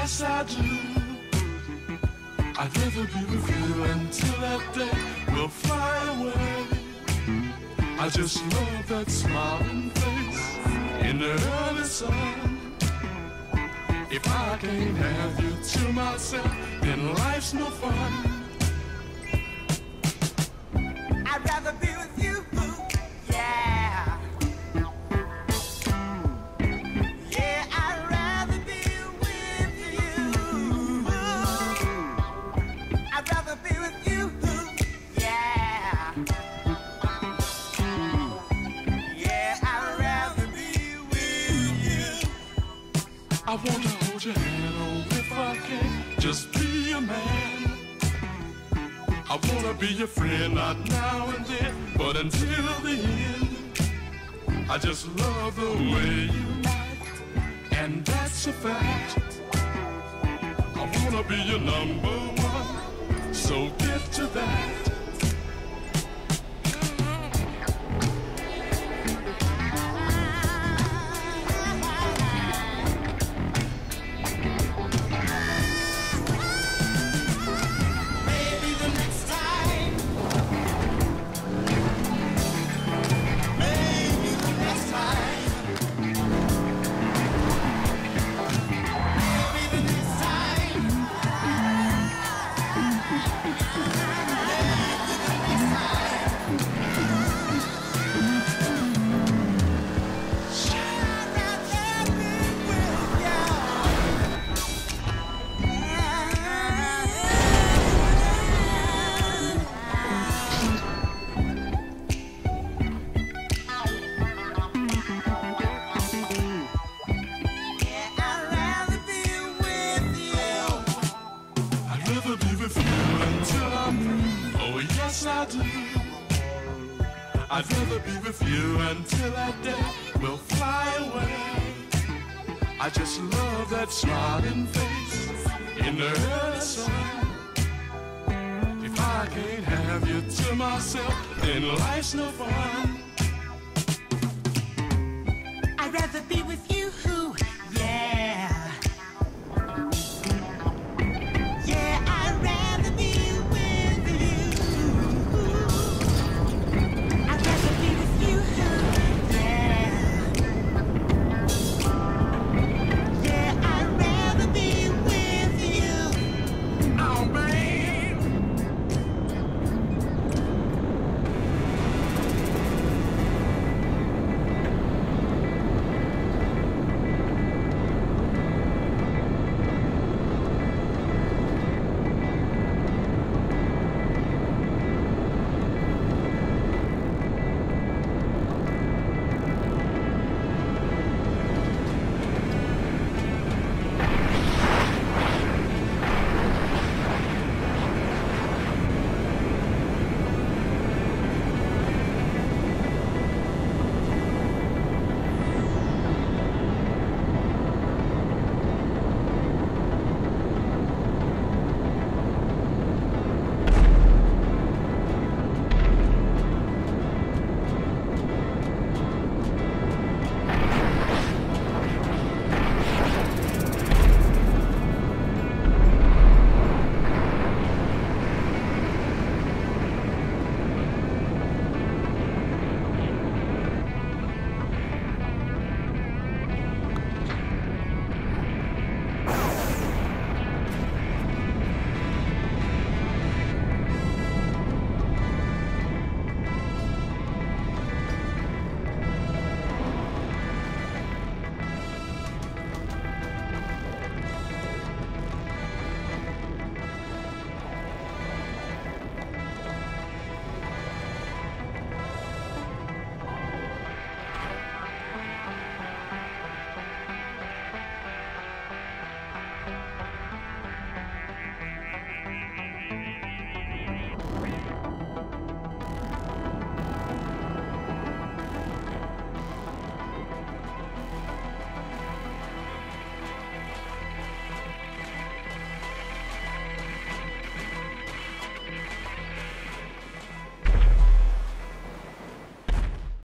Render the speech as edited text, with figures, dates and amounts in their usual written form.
yes I do. I'd rather be with you until that day will fly away. I just love that smiling face in the early sun. If I can't have you to myself, then life's no fun. I'd rather be with you, yeah. Yeah, I'd rather be with you. I'd rather be with you, yeah. Yeah, I'd rather be with you. I wanna hold your hand, oh, if I can, just be a man. I wanna be your friend, not now and then, but until the end. I just love the way you act, and that's a fact. I wanna be your number one, so get to that. I do. I'd rather be with you until that day will fly away. I just love that smiling face in the early sun. If I can't have you to myself, then life's no fun.